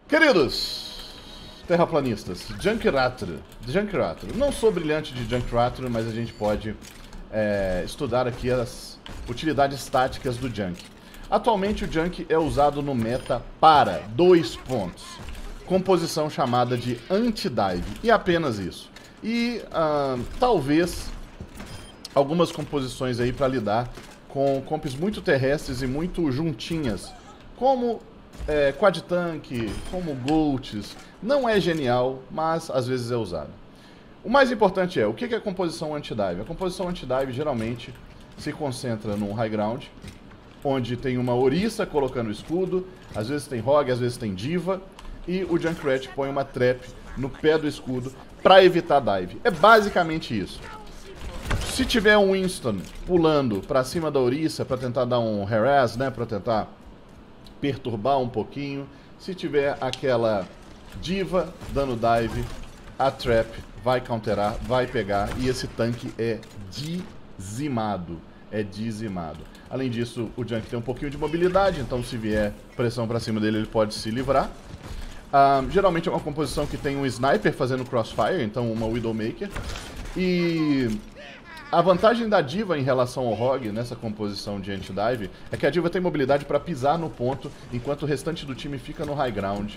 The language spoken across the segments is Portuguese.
Queridos terraplanistas, Junkratr. Não sou brilhante de Junkratr, mas a gente pode estudar aqui as utilidades táticas do Junk. Atualmente o Junk é usado no meta para 2 pontos. Composição chamada de anti-dive, e apenas isso. E talvez algumas composições aí para lidar com comps muito terrestres e muito juntinhas, como Quad Tank, como Golds. Não é genial, mas às vezes é usado. O mais importante o que é a composição anti-dive? A composição anti-dive geralmente se concentra num high ground, onde tem uma ouriça colocando escudo, às vezes tem rogue, às vezes tem diva, e o Junkrat põe uma trap no pé do escudo para evitar dive. É basicamente isso. Se tiver um Winston pulando para cima da ouriça para tentar dar um harass, né, para tentar perturbar um pouquinho, se tiver aquela diva dando dive, a trap vai counterar, vai pegar, e esse tanque é dizimado. Além disso, o Junk tem um pouquinho de mobilidade, então se vier pressão para cima dele, ele pode se livrar. Geralmente é uma composição que tem um sniper fazendo crossfire, então uma Widowmaker. E a vantagem da diva em relação ao rogue nessa composição de anti-dive é que a diva tem mobilidade para pisar no ponto, enquanto o restante do time fica no high ground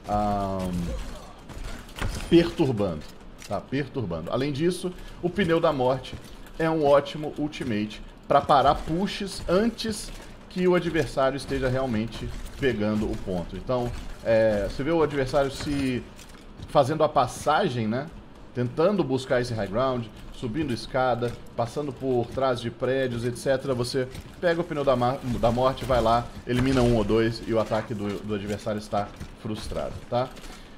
perturbando. Além disso, o pneu da morte é um ótimo ultimate para parar pushes antes que o adversário esteja realmente pegando o ponto. Então, você vê o adversário se fazendo a passagem, né? Tentando buscar esse high ground, subindo escada, passando por trás de prédios, etc. Você pega o pneu da morte, vai lá, elimina um ou dois e o ataque do adversário está frustrado, tá?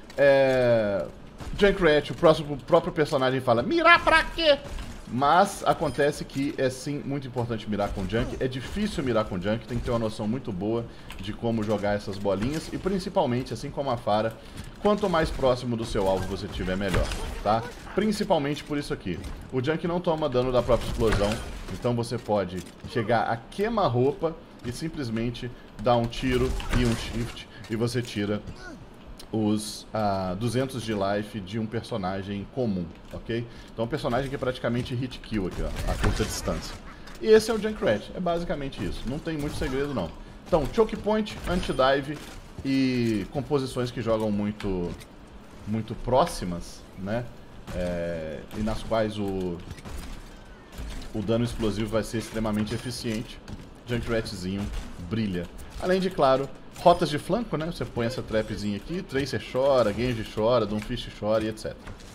Junkrat, o próprio personagem fala, mirar pra quê? Mas acontece que é sim muito importante mirar com Junk. É difícil mirar com Junk, tem que ter uma noção muito boa de como jogar essas bolinhas. E principalmente, assim como a Pharah, quanto mais próximo do seu alvo você tiver, melhor, tá? Principalmente por isso aqui. O Junk não toma dano da própria explosão, então você pode chegar a queima-roupa e simplesmente dar um tiro e um shift e você tira os 200 de life de um personagem comum, ok? Então um personagem que é praticamente hit kill aqui, ó, a curta distância. E esse é o Junkrat, é basicamente isso, não tem muito segredo não. Então, choke point, anti-dive e composições que jogam muito próximas, né? E nas quais o dano explosivo vai ser extremamente eficiente. Junkratzinho brilha. Além de, claro, rotas de flanco, né? Você põe essa trapzinha aqui, Tracer chora, Genji chora, Doomfist chora e etc.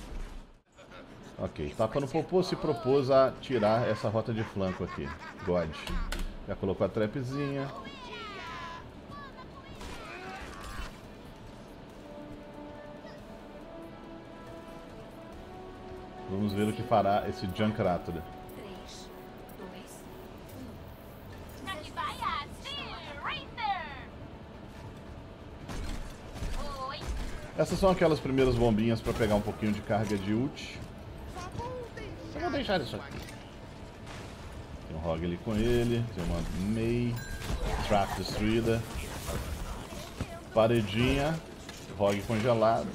Ok, Tapa no Popô se propôs a tirar essa rota de flanco aqui. God. Já colocou a trapzinha. Vamos ver o que fará esse Junkrat. Essas são aquelas primeiras bombinhas para pegar um pouquinho de carga de ult. Eu vou deixar isso aqui. Tem um Rogue ali com ele, tem uma Mei, Trap destruída, paredinha, Rogue congelado.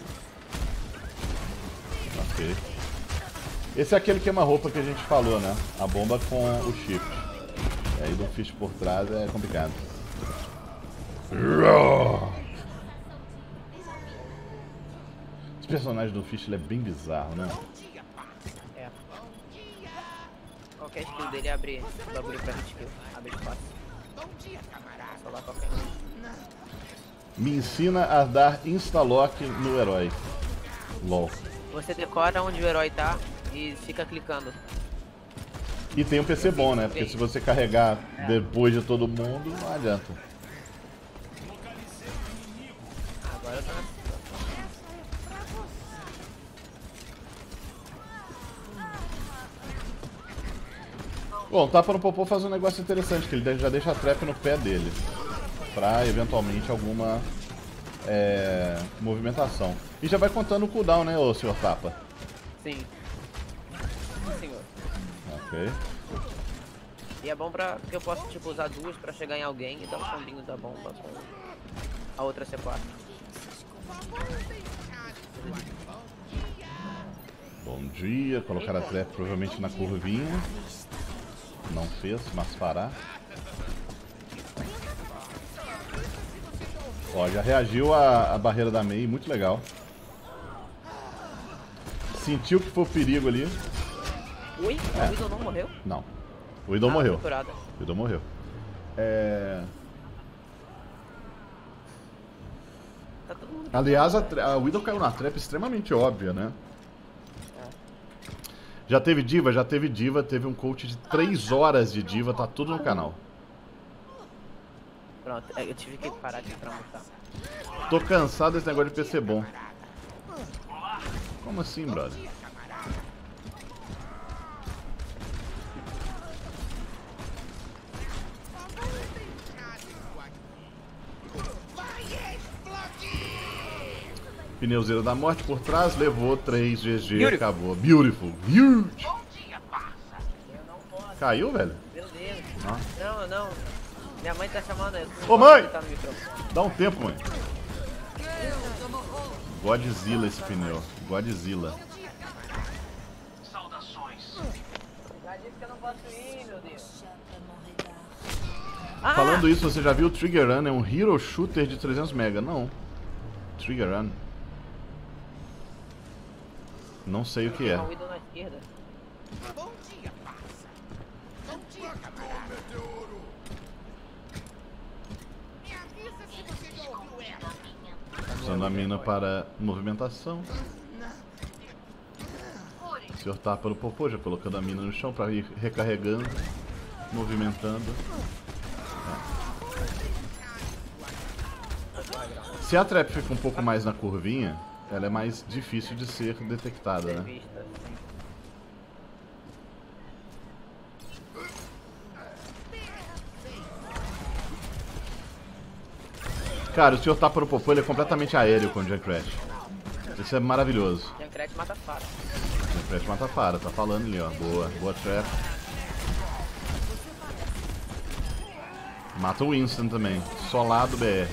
Ok. Esse é aquele queima-roupa que a gente falou, né? A bomba com o shift. E aí do fish por trás é complicado. Esse personagem do Fish é bem bizarro, né? Qualquer skill dele abre o bagulho pra hit kill. Abre fácil. Só lá qualquer um. Me ensina a dar insta-lock no herói. LOL. Você decora onde o herói tá e fica clicando. E tem um PC bom, né? Porque se você carregar depois de todo mundo, não adianta. Agora eu tô na... Bom, o Tapa no Popô faz um negócio interessante, que ele já deixa a trap no pé dele. Pra, eventualmente, alguma movimentação. E já vai contando o cooldown, né, ô senhor Tapa? Sim. Sim, senhor. Ok. E é bom porque eu posso, tipo, usar duas pra chegar em alguém e dar um combinho da bomba com a outra C4. dia. Colocar a trap provavelmente na curvinha. Não fez, mas fará. Ó, já reagiu a barreira da Mei, muito legal. Sentiu que foi o perigo ali. Ui, o Widow não morreu? Não. O Widow morreu. Curada. O Widow morreu. Tá todo mundo... Aliás, a Widow caiu na trap extremamente óbvia, né? Já teve diva? Já teve diva. Teve um coach de 3 horas de diva. Tá tudo no canal. Pronto, eu tive que parar aqui pra mostrar. Tô cansado desse negócio de PC bom. Como assim, brother? Pneuzeiro da morte por trás, levou 3 GG, Beautiful. acabou. Beautiful. Huge. Caiu, velho? Meu Deus. Ah. Não. Minha mãe tá chamando. Ô, mãe! Tá no microfone. Dá um tempo, mãe. Godzilla esse pneu. Godzilla. Já disse que eu não posso ir, meu Deus. Falando isso, você já viu o Trigger Run? É um hero shooter de 300 mega. Não. Trigger Run. Não sei o que é. Uma Widow na esquerda. Bom dia, parça. Bom dia, camarada. Me avisa se você já ouviu ela. Usando a mina para movimentação. O senhor tapa no popô, já colocando a mina no chão para ir recarregando, movimentando. Se a trap fica um pouco mais na curvinha, ela é mais difícil de ser detectada, né? Vista, sim. Cara, o senhor tapa no popô, ele é completamente aéreo com o Junkrat. Isso é maravilhoso. Junkrat mata fara. Junkrat mata fara, tá falando ali, ó. Boa trap. Mata o Winston também. Solado BR.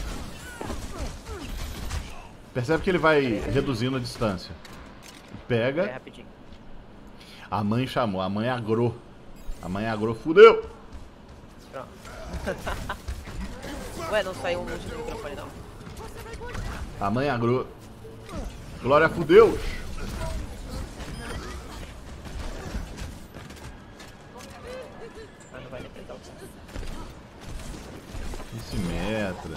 Percebe que ele vai reduzindo a distância. Pega. Rapidinho. A mãe chamou, a mãe agrou. A mãe agrou, fudeu! Pronto. Ué, não saiu um monte do microfone não. A mãe agrou. Glória fudeu! Mas não vai defender o Esse metra.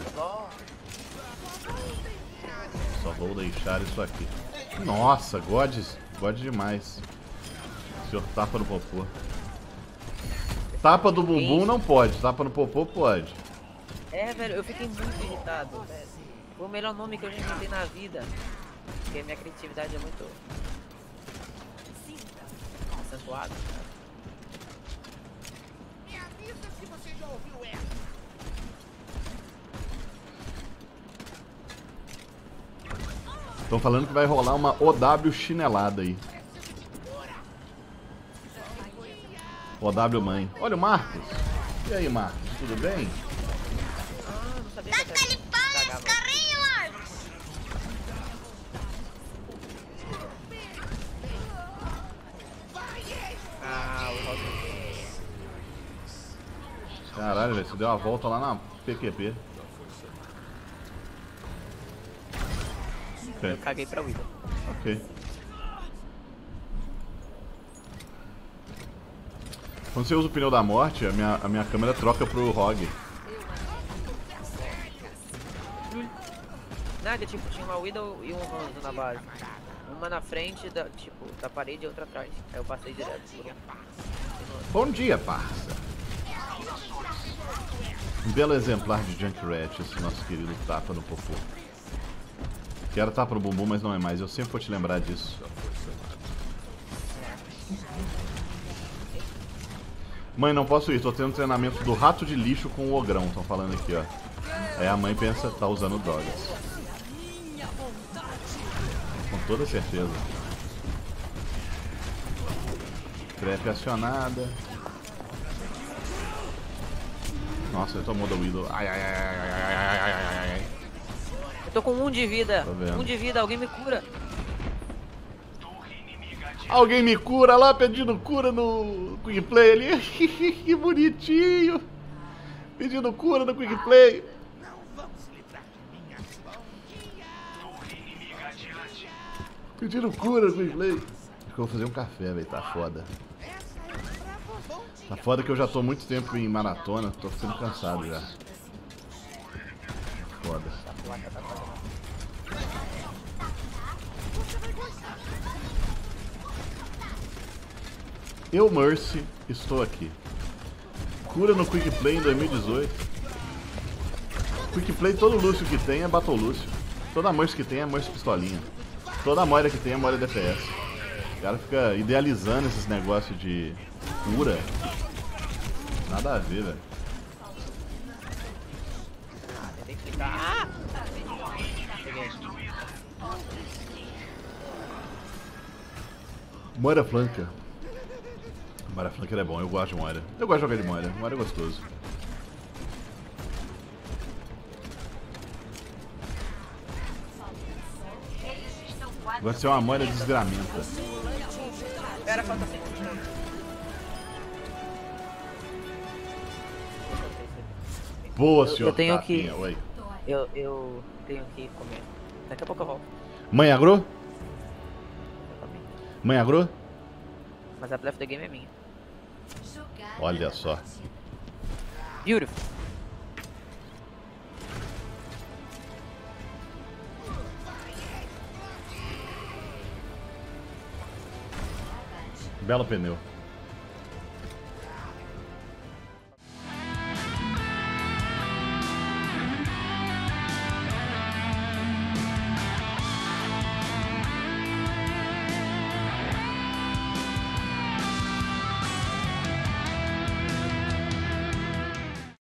Só vou deixar isso aqui. Nossa, God demais. O senhor tapa no popô. Tapa do bumbum não pode, tapa no popô pode. É, velho, eu fiquei muito irritado, velho. Foi o melhor nome que eu já inventei na vida. Porque minha criatividade é muito... acentuada. Me avisa se você já ouviu ela. Estão falando que vai rolar uma OW chinelada aí. OW mãe. Olha o Marcos. E aí, Marcos, tudo bem? Ah, não sabia que eu cagava. Ah, o Roger. Caralho, velho, você deu uma volta lá na PQP. Eu caguei pra Widow. Ok. Quando você usa o pneu da morte, a minha câmera troca pro ROG. Nada, tipo, tinha uma Widow e um Hanzo na base. Uma na frente da, tipo, da parede e outra atrás. Aí eu passei direto por um. Bom dia, parça. Um belo exemplar de Junkrat, esse nosso querido tapa no popô. Que era tapa no bumbum, mas não é mais. Eu sempre vou te lembrar disso. Mãe, não posso ir. Tô tendo treinamento do rato de lixo com o ogrão. Estão falando aqui, ó. Aí a mãe pensa, tá usando drogas. Com toda certeza. Trap acionada. Nossa, ele tomou da Widow. Ai, ai, ai, ai, ai, ai, ai, ai, ai. Eu tô com 1 de vida. Tô vendo. 1 de vida, alguém me cura. Alguém me cura lá, pedindo cura no Quick Play ali. Que bonitinho. Pedindo cura no Quick Play. Não vamos livrar de minhas bom dia. Pedindo cura no Quick Play. Acho que eu vou fazer um café, velho. Tá foda. Essa é pra você. Bom dia. Tá foda que eu já tô muito tempo em maratona. Tô ficando cansado já. Foda. Eu, Mercy, estou aqui. Cura no Quick Play em 2018. Quick Play, todo Lúcio que tem é Battle Lúcio. Toda Mercy que tem é Mercy Pistolinha. Toda Moira que tem é Moira DPS. O cara fica idealizando esses negócios de cura. Nada a ver, velho. Tem que ficar. Peguei. Moira Flanker. Moira Flanker é bom, eu gosto de Moira. Eu gosto de jogar de Moira. Moira é gostoso. Gosto de ser uma Moira desgramenta. Era falta 5. Boa, senhor. Eu tenho Tapinha. que- Oi. Eu tenho que comer. Daqui a pouco eu volto. Mãe agrou? Eu comi. Mãe agrou? Mas a play of the game é minha. Olha só. Beautiful. Belo pneu.